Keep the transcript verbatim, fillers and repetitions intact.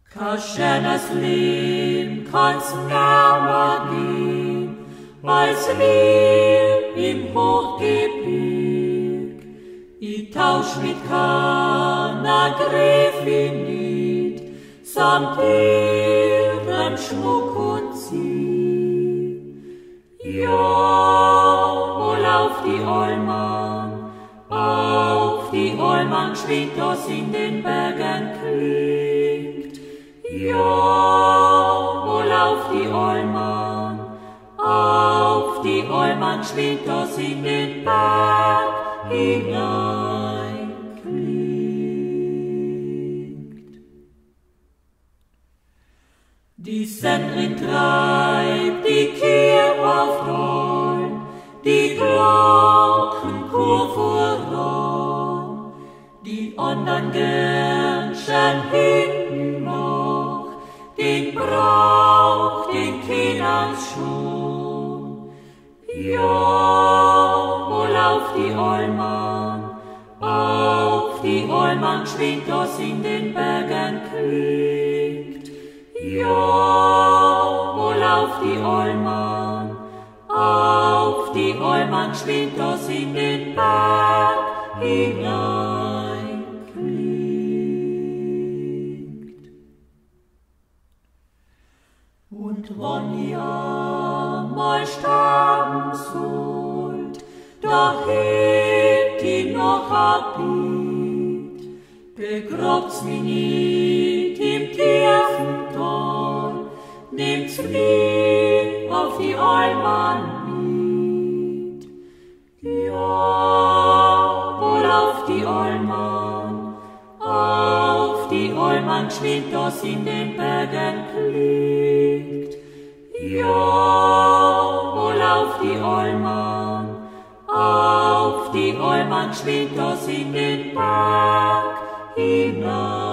Kaschenes Leben kann's nimmer gehen, weil's wir im Hochgebirg. Ich tausch mit keiner Gräfin nicht, samt ihrem Schmuck und sie. Ja, wohl auf die Allmann, auf die Allmann schwingt, das in den Bergen klingt. Ja, wohl auf die Allmann, auf die Allmann schwingt, das in den Berg hinein klingt. Die Sängerin treibt die Kehr auf Dorn, die Glockenchor voran, die andern gern schon hinten noch, den braucht den Kinders schon. Ja, wohl auf die Allmann, auf die Allmann schwingt, das in den Bergen klingt. Ja, wohl auf die Allmann, auf die Allmann schwingt, das in den Berg hinein klingt. Und wann ihr mal sterben sollt, da hebt ihr noch ein Bild, begrabt's mich nicht im tiefen Tal, nehmt's mich auf die Allmann mit. Ja, wohl auf die Allmann, auf die Allmann schwingt, das in den Bergen klingt. Ja, wohl auf die Allmann, auf die Allmann schwingt, das in den Berg hinein.